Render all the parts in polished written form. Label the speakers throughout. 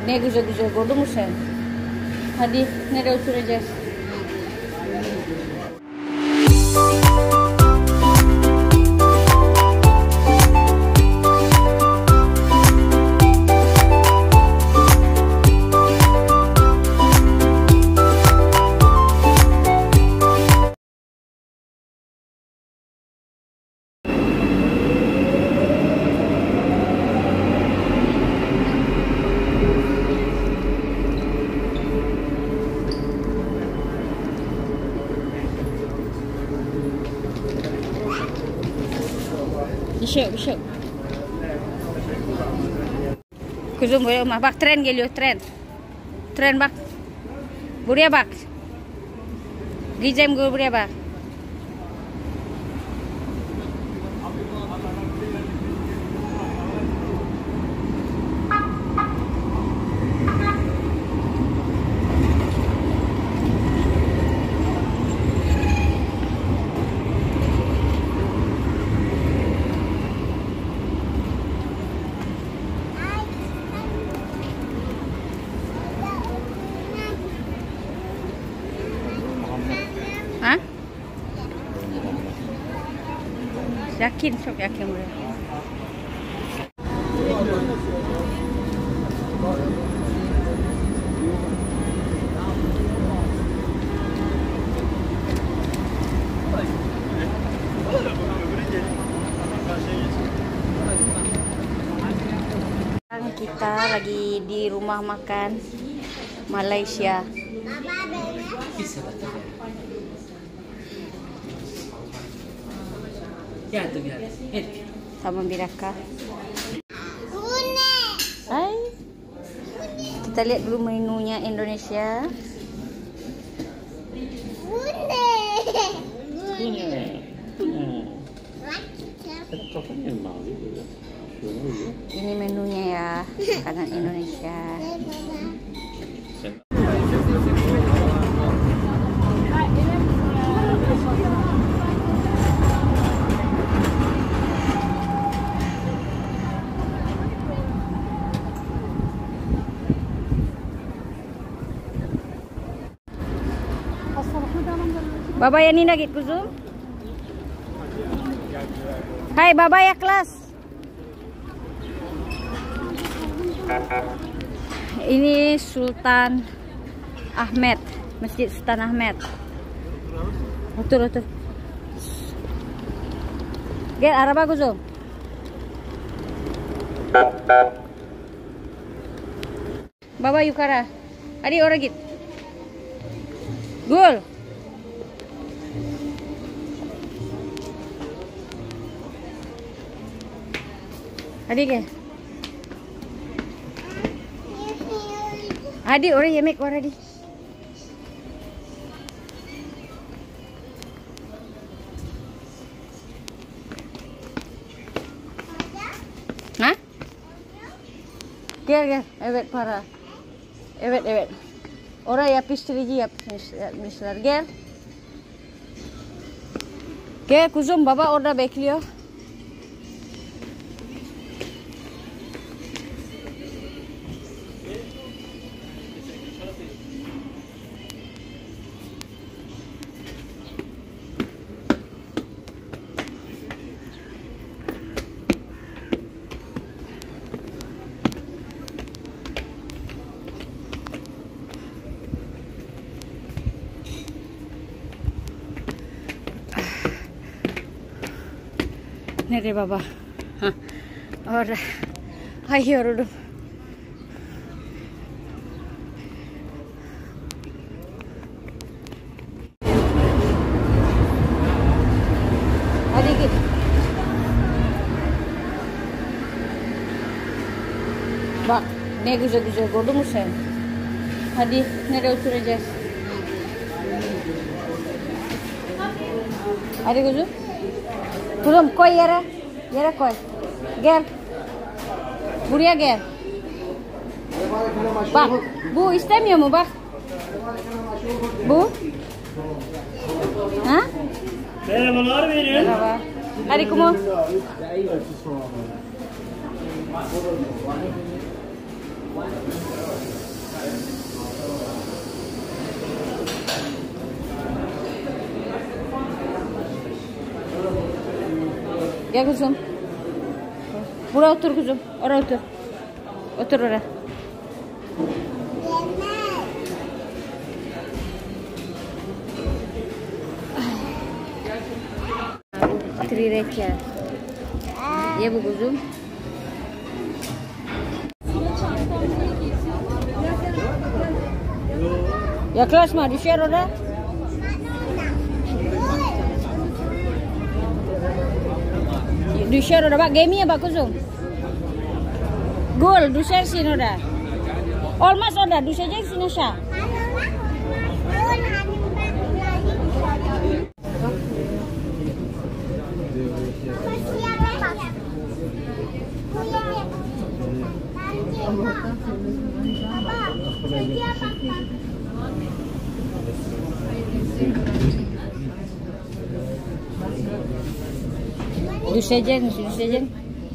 Speaker 1: ne güzel güzel gördün mü sen? Hadi nereye oturacağız? Işık. Kuzum buraya bak, tren geliyor, tren. Tren bak. Buraya bak. Gizem buraya bak. Hah? Yakin, çok yakin buraya. Kita lagi di rumah makan Malaysia.
Speaker 2: Ya tuh biar.
Speaker 1: Sama Biraka. Hai. Kita lihat dulu menunya Indonesia. Ini menunya ya, makanan Indonesia. Baba ya Nina git kuzum. Hai Baba ya kelas. Ini Sultan Ahmed, Masjid Sultan Ahmed. Otur. Gel araba kuzum. Baba yukara. Hadi orang git. Gul. Hadi ke? Hadi orang yemek war hadi. Hah? Gel. Evet para. Evet. Oraya pişirici yapmışlar. Gel. Gel kuzum, baba orada bekliyor. Nerede baba? Orada. Ay yoruldum. Hadi git. Bak ne güzel gördün mü sen? Hadi nereye oturacağız? Hadi kuzum. Kuzum koy yere. Yere koy. Gel. Buraya gel. Bak bu istemiyor mu bak? Bu? Ha?
Speaker 2: Merhabalar verin.
Speaker 1: Merhaba. Hadi kumu. Gel kızım. Buraya otur kızım. Oraya otur. Otur oraya. Trireka. Ya bu kuzum. Yaklaşma, düşer orada. Düşer orada. Bak gemiye bak kuzum. Gol, düşersin orada. Olmaz orada, düşeceksin aşağı. Düşeceksin.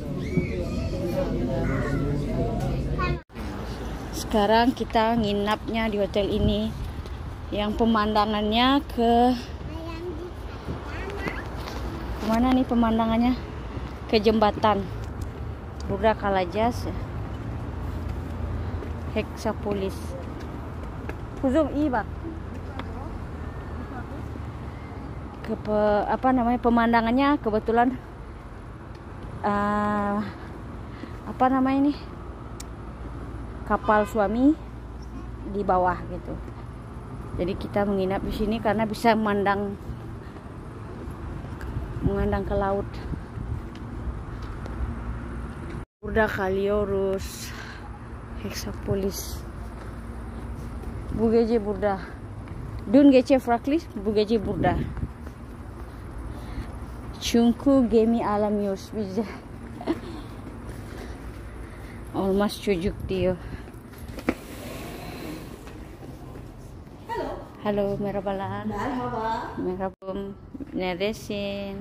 Speaker 1: Sekarang kita nginapnya di hotel ini yang pemandangannya ke mana nih pemandangannya? Ke jembatan Burda Kalajas, Hexapolis. Kuzum bak. Apa namanya pemandangannya kebetulan apa namanya ini kapal suami di bawah gitu. Jadi kita menginap di sini karena bisa memandang ke laut. Burda Kaliorus, Hexapolis, Bugeje Burda, Dun Gece Fraklis, Bugeje Burda, Chunku Gemi Alamius bize. Olmaz çocuk diyor. Halo, merhabalar. Merhaba. Neredesin?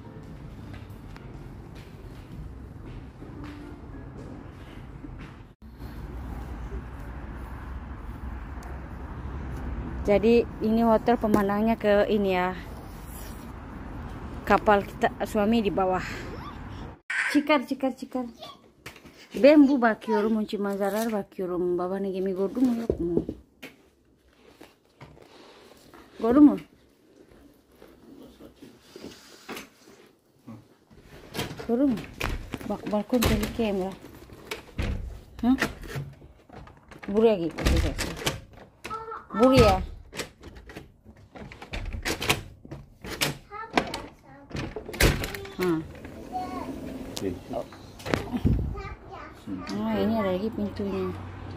Speaker 1: Jadi ini hotel pemandangannya ke ini ya. Kapal kita suami di bawah. Cikar. Bembu bakıyorum unci mazarar bakıyorum. Babanı gemi gördü mü yok mu? Gördü mü? Gördü mü? Bak balkon tehlikeli Emrah. Hı? Buraya gideceksin. Buraya. Nah, ini ada lagi pintunya.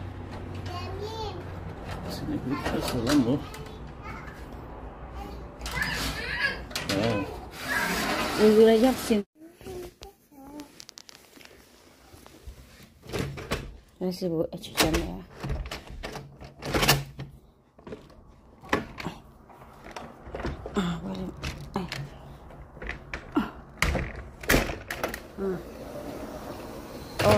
Speaker 2: Sini salam bu.
Speaker 1: Uygulayacaksın. Nasıl bu açacağım ya? Böyle. Oh.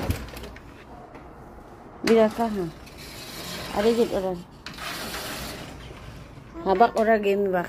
Speaker 1: Bir dakika. Ada git orang. Bak orang gemi bak.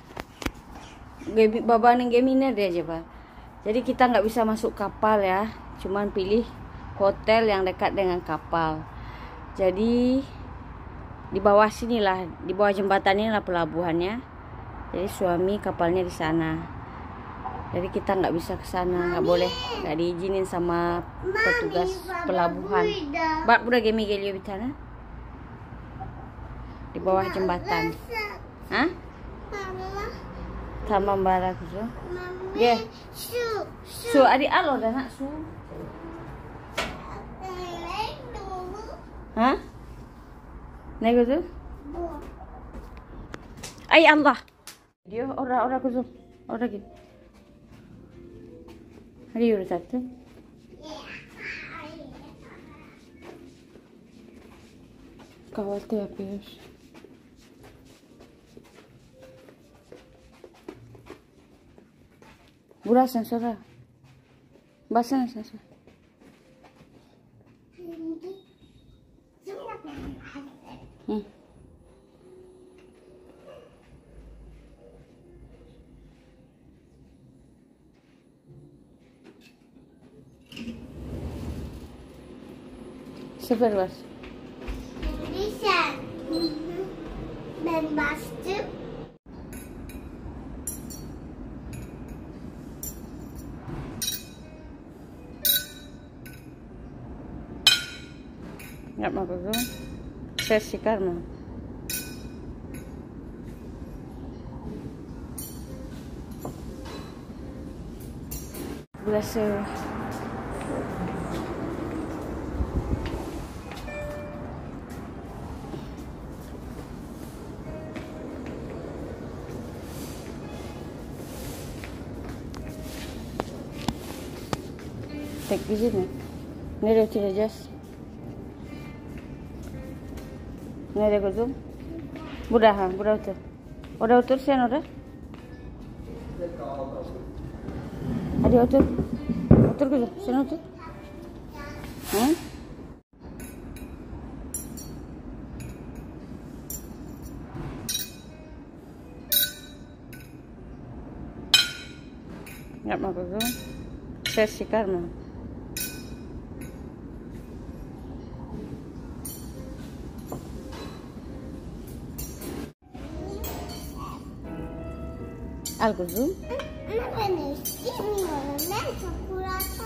Speaker 1: Babaning gemi ini ada aja pak. Jadi kita nggak bisa masuk kapal ya. Cuman pilih hotel yang dekat dengan kapal. Jadi di bawah sini lah, di bawah jembatan ini lah pelabuhannya. Jadi suami kapalnya di sana. Jadi kita nggak bisa ke sana, nggak boleh, nggak diizinin sama petugas pelabuhan. Bak udah gemi gelio di sana, di bawah jembatan. Hah? Sama barak itu. Ya. Su adik alo dah nak su. Hah? Nego tu? Ay Allah. Dia ora kuzum. Ora gitu. Hadi yürü tatlım. Kahvaltı yapıyoruz. Burası sonra. Basana sen. Sefer bas.
Speaker 3: Şimdi sen. Ben bastım.
Speaker 1: Yapma kuzum. Ses çıkarma. Burası tek bizi mi? Nereye oturacağız? Nereye kuzum? Burada ha, burada otur. Orada otur sen orada. Hadi otur. Otur kuzum, sen otur. Hı? Yapma kuzum. Ses çıkarma. Al kuzum.
Speaker 3: Ben istemiyorum. Ben çok uğraşıyorum.